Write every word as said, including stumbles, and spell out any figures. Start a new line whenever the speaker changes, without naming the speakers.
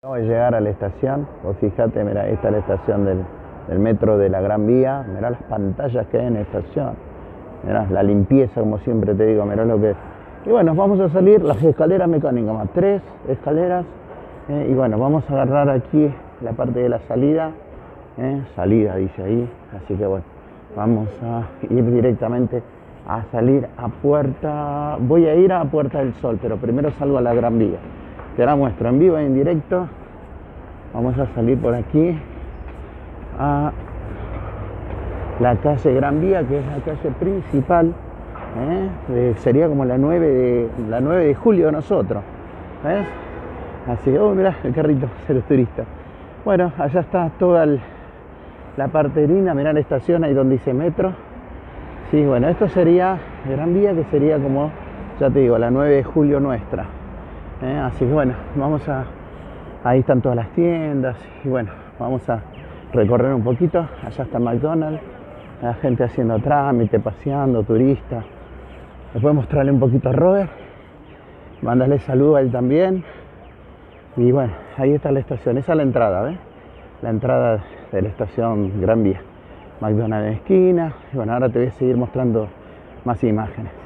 Acabo de llegar a la estación, vos fijate, mirá, esta es la estación del, del metro de la Gran Vía, mirá las pantallas que hay en la estación, mirá la limpieza, como siempre te digo, mirá lo que es. Y bueno, vamos a salir, las escaleras mecánicas, más tres escaleras, eh, y bueno, vamos a agarrar aquí la parte de la salida, eh, salida dice ahí, así que bueno, vamos a ir directamente a salir a Puerta, voy a ir a Puerta del Sol, pero primero salgo a la Gran Vía. Te la muestro en vivo e en directo. Vamos a salir por aquí a la calle Gran Vía, que es la calle principal, ¿eh? de, sería como la nueve de, la nueve de julio de nosotros, ¿ves? Así que, oh, mirá el carrito, ser turista. Bueno, allá está toda el, la parte linda, mirá la estación ahí donde dice metro. Sí, bueno, esto sería Gran Vía, que sería como, ya te digo, la nueve de julio nuestra. Eh, así que bueno, vamos a, ahí están todas las tiendas y bueno, vamos a recorrer un poquito. Allá está McDonald's, la gente haciendo trámite, paseando, turistas. Después mostrarle un poquito a Robert, mandarle saludo a él también. Y bueno, ahí está la estación, esa es la entrada, ¿ves? La entrada de la estación Gran Vía. McDonald's en la esquina. Y bueno, ahora te voy a seguir mostrando más imágenes.